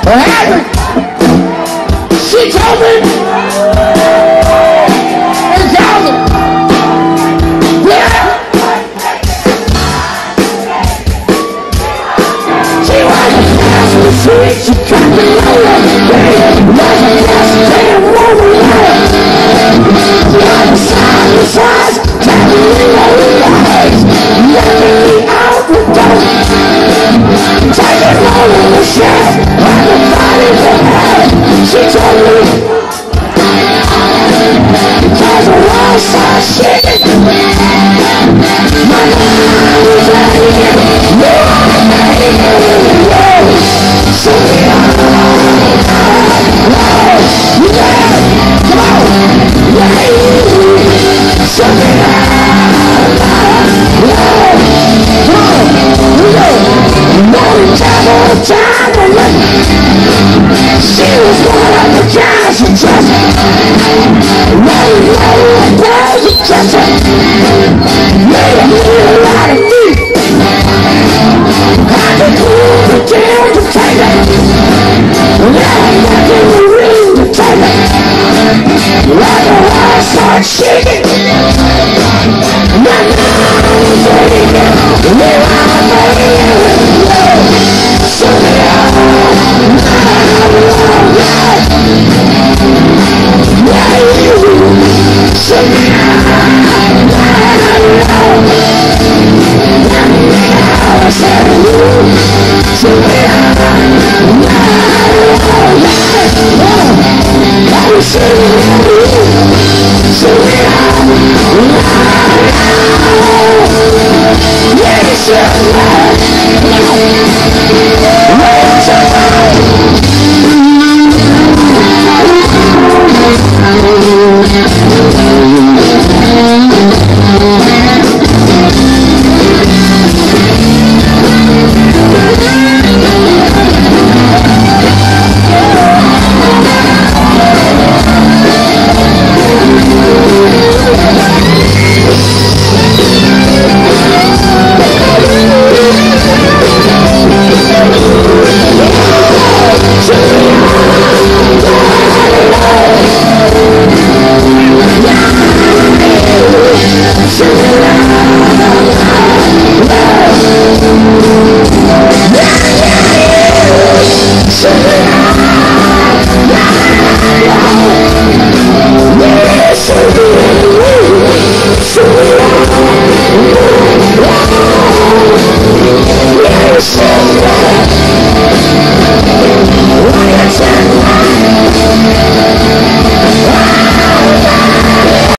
She told me it's awesome. Yeah. She was a fast and sweet. She cut me over. Was a fast and woman. Yeah, the side to side, telling me all the lies. Letting me out the door. Taking all of the shit. And the body for her. She told me cause the wall starts shaking. My mind is ready. So we are. Come on. So we are. She was one of the guys who trust her. Running low and boys who trust her. Made a little out of me. I could pull the down to take it. Now I'm back in the ring to take it. Like the walls start shaking. My mind is ready. We're all ready. So we are. What you